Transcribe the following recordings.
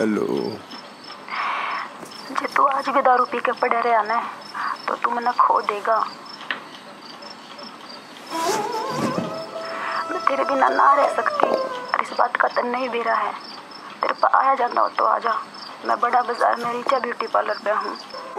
Hello. जे तू आज भी दारू पी के पड़े रहा ना तो तू मना खो देगा। मैं तेरे बिना ना रह सकती और इस बात का तन नहीं भी रहा है। तेरे पर आया जाना हो तो आजा। मैं बड़ा बाजार में रीचा ब्यूटी पार्लर पे हूँ।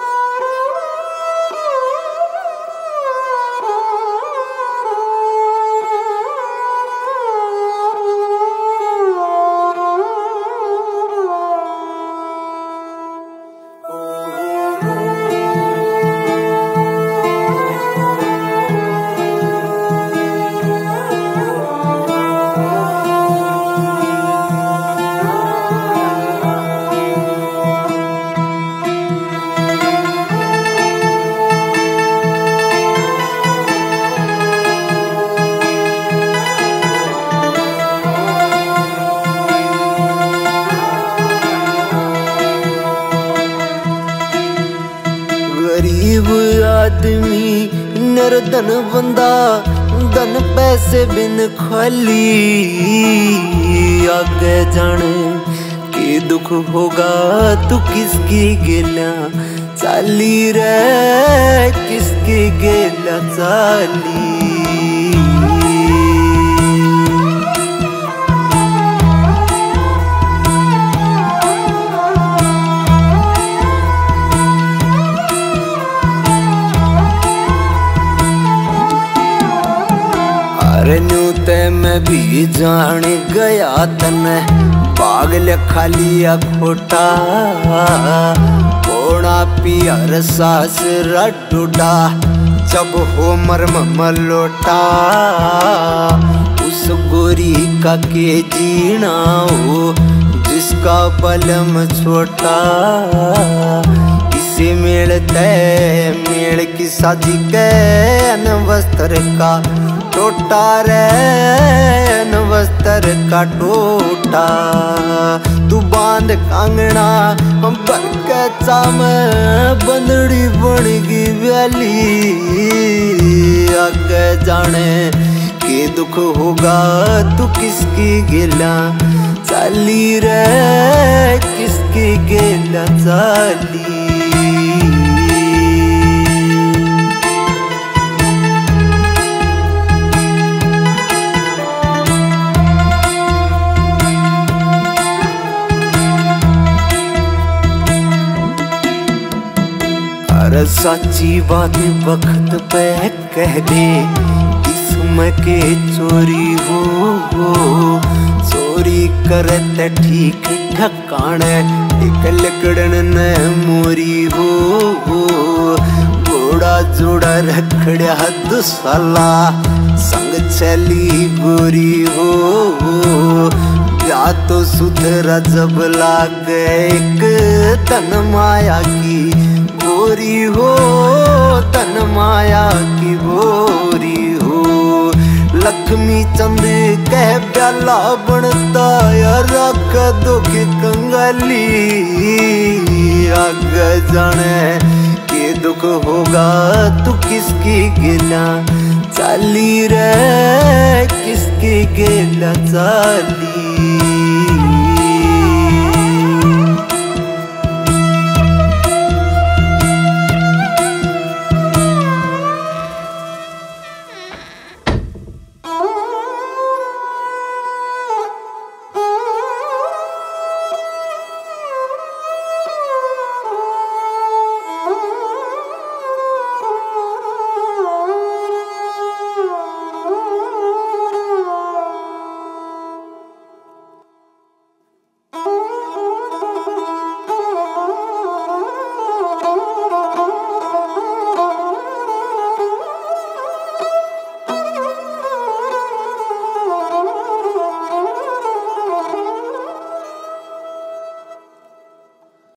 गरीब आदमी निर्धन बंदा धन पैसे बिन खाली आगे जाने के दुख होगा तू किसकी गेला चाली रे किसकी गेला चाली। न्यू ते मैं भी जान गया तने पागल खालिया खोटा कोड़ा पियर सास रटूडा जब हो मरम मलोटा उस गोरी का के जीना हो जिसका बलम छोटा इसे मेलते मेल की साजी के वस्त्र का टोटा रे वस्त्र का टोटा तू बांध कांगना हम भर के चाम बंदड़ी बनेगी व्याली आगे जाने के दुख होगा तू किसकी गिला चाली रे किसकी गिला चाली। अरे सच्ची बात वक्त पे कह दे इसमें के चोरी हो चोरी करते ठीक ठकाने एक लकड़न न मोरी हो घोड़ा जोड़ा रखड़ा दुसाला संग चली गोरी हो या तो सुधरा जब लाग एक तन माया की गोरी हो तन माया की गोरी हो लक्ष्मी चंद कह प्याला बनता यार रख दो के कंगाली आगे जाने के दुख होगा तू किसकी गिला चाली रे किसकी गिला चाली।